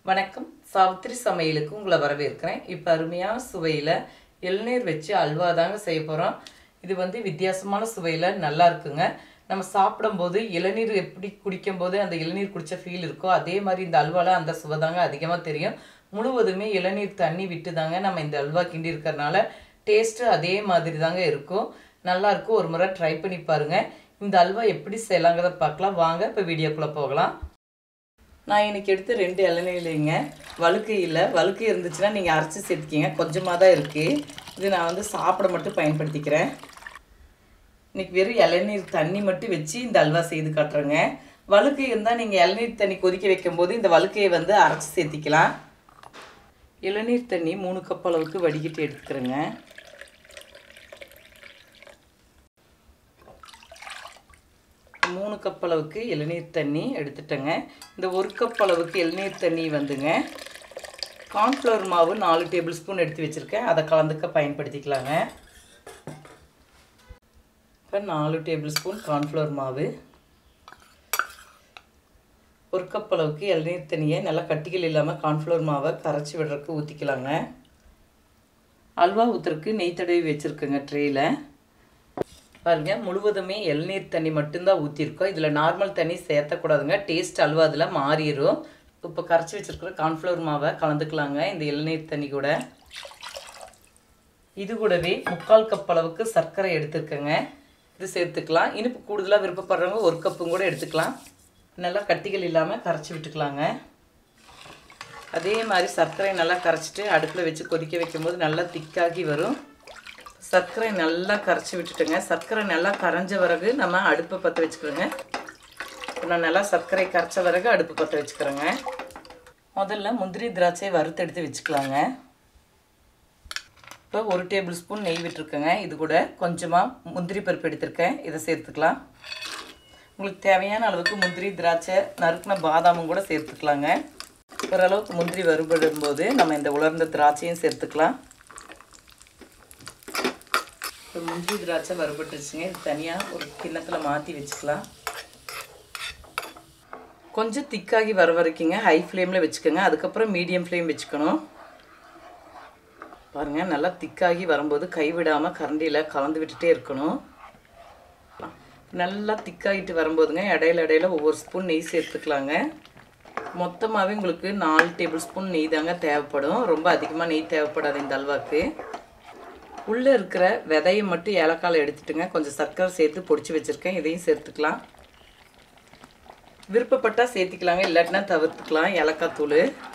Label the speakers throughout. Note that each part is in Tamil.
Speaker 1: வணக்கம். சாவித்திரி சமையலுக்கு உங்களை வரவேற்கிறேன். இப்போ அருமையான சுவையில் இளநீர் வச்சு அல்வா தாங்க செய்ய போகிறோம். இது வித்தியாசமான சுவையில் நல்லா இருக்குங்க. நம்ம சாப்பிடும்போது இளநீர் எப்படி குடிக்கும்போது அந்த இளநீர் குடித்த ஃபீல் இருக்கோ அதே மாதிரி இந்த அல்வாவில் அந்த சுவை தாங்க அதிகமாக தெரியும். முழுவதுமே இளநீர் தண்ணி விட்டு தாங்க நம்ம இந்த அல்வா கிண்டி இருக்கிறனால டேஸ்ட்டு அதே மாதிரி தாங்க இருக்கும். நல்லாயிருக்கும். ஒரு முறை ட்ரை பண்ணி பாருங்கள். இந்த அல்வா எப்படி செய்யலாங்கிறத பார்க்கலாம். வாங்க இப்போ வீடியோக்குள்ளே போகலாம். நான் இன்றைக்கி எடுத்து 2 இளநீர்லைங்க. வழுக்கை இல்லை. வழுக்கை இருந்துச்சுன்னா நீங்கள் அரைச்சி சேர்த்துக்கிங்க. கொஞ்சமாக தான் இருக்குது. இது நான் சாப்பிட மட்டும் பயன்படுத்திக்கிறேன். இன்றைக்கி வெறும் இளநீர் தண்ணி மட்டும் வச்சு இந்த அல்வா செய்து காட்டுறேங்க. வழுக்கை இருந்தால் நீங்கள் இளநீர் தண்ணி கொதிக்க வைக்கும்போது இந்த வழுக்கையை அரைச்சி சேர்த்திக்கலாம். இளநீர் தண்ணி 3 கப் அளவுக்கு வடிகட்டி எடுத்துக்கிறேங்க. மூணு கப் அளவுக்கு இளநீர் தண்ணி எடுத்துட்டேங்க. இந்த 1 கப் அளவுக்கு இளநீர் தண்ணி கார்ன்ஃப்ளவர் மாவு 4 டேபிள் ஸ்பூன் எடுத்து வச்சுருக்கேன். அதை கலந்துக்க பயன்படுத்திக்கலாங்க. இப்போ 4 டேபிள் ஸ்பூன் கார்ன்ஃப்ளவர் மாவு, 1 கப் அளவுக்கு இளநீர் தண்ணியை நல்லா கட்டிகள் இல்லாமல் கார்ன்ஃப்ளவர் மாவை கரைச்சி விடுறதுக்கு ஊற்றிக்கலாங்க. அல்வா ஊற்றுறதுக்கு நெய் தடவி வச்சுருக்கேங்க ட்ரேயில். பாருங்கள், முழுவதுமே இளநீர் தண்ணி மட்டும்தான் ஊற்றிருக்கோம். இதில் நார்மல் தண்ணி சேர்த்தக்கூடாதுங்க. டேஸ்ட் அல்வா அதில் மாறிடும். இப்போ கரைச்சி வச்சுருக்கிற கார்ன்ஃப்ளவர் மாவை கலந்துக்கலாங்க இந்த இளநீர் தண்ணி கூட. இது கூடவே 3/4 கப் அளவுக்கு சர்க்கரை எடுத்துக்கோங்க. இது சேர்த்துக்கலாம். இனிப்பு கூடுதலாக விருப்பப்படுறவங்க 1 கப்பும் கூட எடுத்துக்கலாம். நல்லா கட்டிகள் இல்லாமல் கரைச்சி விட்டுக்கலாங்க. அதே மாதிரி சர்க்கரை நல்லா கரைச்சிட்டு அடுப்பில் வச்சு கொதிக்க வைக்கும்போது நல்லா திக்காகி வரும். சர்க்கரை நல்லா கரைச்சி விட்டுட்டுங்க. சர்க்கரை நல்லா கரைஞ்ச பிறகு நம்ம அடுப்பை பற்ற வச்சுக்கிறோங்க. நான் நல்லா சர்க்கரை கரைச்ச பிறகு அடுப்பு பற்ற வச்சுக்கிறேங்க. முதல்ல முந்திரி திராட்சையை வறுத்து எடுத்து வச்சுக்கலாங்க. இப்போ 1 டேபிள் ஸ்பூன் நெய் விட்டுருக்கேங்க. இது கூட கொஞ்சமாக முந்திரி பருப்பு எடுத்துருக்கேன். இதை சேர்த்துக்கலாம். உங்களுக்கு தேவையான அளவுக்கு முந்திரி திராட்சை நறுக்கின பாதாமும் கூட சேர்த்துக்கலாங்க. ஓரளவுக்கு முந்திரி வறுபடும் போது நம்ம இந்த உலர்ந்த திராட்சையும் சேர்த்துக்கலாம். இப்போ முந்திரி திராட்சை வறுபட்டுருச்சுங்க. இது தனியாக ஒரு கிண்ணத்தில் மாற்றி வச்சுக்கலாம். கொஞ்சம் திக்காகி வர வரைக்குங்க ஹை ஃப்ளேமில் வச்சுக்கோங்க. அதுக்கப்புறம் மீடியம் ஃப்ளேம் வச்சுக்கணும். பாருங்கள், நல்லா திக்காகி வரும்போது கைவிடாமல் கரண்டியில் கலந்து விட்டுட்டே இருக்கணும். நல்லா திக்காகிட்டு வரும்போதுங்க இடையில ஒவ்வொரு ஸ்பூன் நெய் சேர்த்துக்கலாங்க. மொத்தமாகவே உங்களுக்கு 4 டேபிள் ஸ்பூன் நெய் தாங்க தேவைப்படும். ரொம்ப அதிகமாக நெய் தேவைப்படாது இந்த அல்வாக்கு. உள்ளே இருக்கிற விதையை மட்டும் ஏலக்காயில் எடுத்துட்டுங்க. கொஞ்சம் சர்க்கரை சேர்த்து பொடிச்சு வச்சுருக்கேன். இதையும் சேர்த்துக்கலாம். விருப்பப்பட்டால் சேர்த்திக்கலாங்க, இல்லாட்டினா தவிர்த்துக்கலாம். ஏலக்காய் தூள்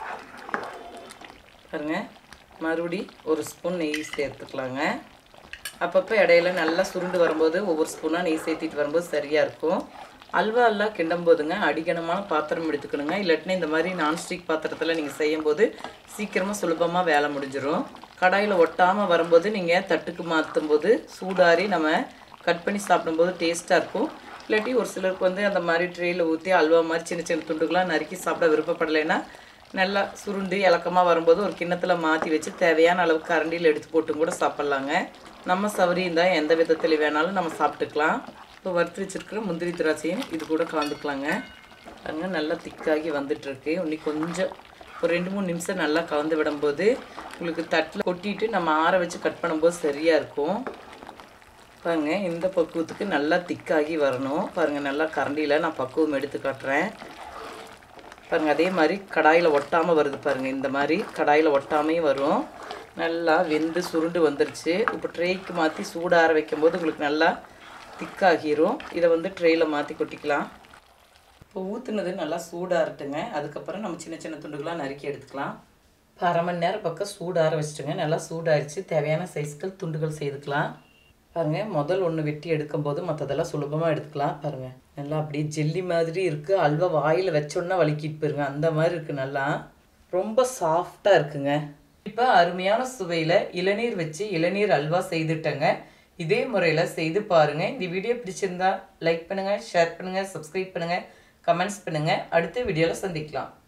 Speaker 1: பாருங்கள். மறுபடி 1 ஸ்பூன் நெய் சேர்த்துக்கலாங்க. அப்பப்போ இடையில நல்லா சுருண்டு வரும்போது ஒவ்வொரு ஸ்பூனாக நெய் சேர்த்திட்டு வரும்போது சரியாக இருக்கும். அல்வா எல்லாம் கிண்டும் போதுங்க அடிக்கணமான பாத்திரம் எடுத்துக்கணுங்க. இல்லாட்டினா இந்த மாதிரி நான்ஸ்டிக் பாத்திரத்தில் நீங்கள் செய்யும்போது சீக்கிரமாக சுலபமாக வேலை முடிஞ்சிடும். கடாயில் ஒட்டாமல் வரும்போது நீங்கள் தட்டுக்கு மாற்றும் போது சூடாரி நம்ம கட் பண்ணி சாப்பிடும்போது டேஸ்ட்டாக இருக்கும். இல்லாட்டி ஒரு சிலருக்கு அந்த மாதிரி ட்ரேயில் ஊற்றி அல்வா மாதிரி சின்ன சின்ன துண்டுகளாக நறுக்கி சாப்பிட விருப்பப்படலைன்னா நல்லா சுருண்டு இலக்கமாக வரும்போது ஒரு கிண்ணத்தில் மாற்றி வச்சு தேவையான அளவுக்கு கரண்டியில் எடுத்து போட்டும் கூட சாப்பிட்லாங்க. நம்ம சவரியும் தான் எந்த விதத்தில் வேணாலும் நம்ம சாப்பிட்டுக்கலாம். இப்போ வறுத்து வச்சுருக்கிற முந்திரி திராட்சையும் இது கூட கலந்துக்கலாங்க. அங்கே நல்லா திக்காகி வந்துட்டுருக்கு. இன்னும் கொஞ்சம் ஒரு 2-3 நிமிஷம் நல்லா கலந்து விடும்போது உங்களுக்கு தட்டில் கொட்டிட்டு நம்ம ஆற வச்சு கட் பண்ணும்போது சரியாக இருக்கும். பாருங்கள், இந்த பக்குவத்துக்கு நல்லா திக்காகி வரணும். பாருங்கள், நல்லா கரண்டியில் நான் பக்குவம் எடுத்து காட்டுறேன். பாருங்கள், அதே மாதிரி கடாயில் ஒட்டாமல் வருது பாருங்கள். இந்த மாதிரி கடாயில் ஒட்டாமையும் வரும். நல்லா வெந்து சுருண்டு வந்துருச்சு. இப்போ ட்ரேக்கு மாற்றி சூடார வைக்கும்போது உங்களுக்கு நல்லா திக்காகிரும். இதை ட்ரேயில் மாற்றி கொட்டிக்கலாம். இப்போ ஊற்றுனது நல்லா சூடாகட்டுங்க. அதுக்கப்புறம் நம்ம சின்ன சின்ன துண்டுகளாக நறுக்கி எடுத்துக்கலாம். இப்போ 1/2 மணி நேரம் பக்கம் சூடார வச்சுட்டுங்க. நல்லா சூடாகிடுச்சு. தேவையான சைஸ்கள் துண்டுகள் செய்துக்கலாம். பாருங்கள், முதல் ஒன்று வெட்டி எடுக்கும்போது மற்றதெல்லாம் சுலபமாக எடுத்துக்கலாம். பாருங்கள், நல்லா அப்படியே ஜெல்லி மாதிரி இருக்குது. அல்வா வாயில் வச்சோன்னா வலிக்கிட்டு போயிருங்க. அந்த மாதிரி இருக்குது. நல்லா ரொம்ப சாஃப்டாக இருக்குங்க. இப்போ அருமையான சுவையில் இளநீர் வச்சு இளநீர் அல்வா செய்துட்டேங்க. இதே முறையில் செய்து பாருங்கள். இந்த வீடியோ பிடிச்சிருந்தா லைக் பண்ணுங்கள், ஷேர் பண்ணுங்கள், சப்ஸ்கிரைப் பண்ணுங்கள், கமெண்ட்ஸ் பண்ணுங்கள். அடுத்த வீடியோவில் சந்திக்கலாம்.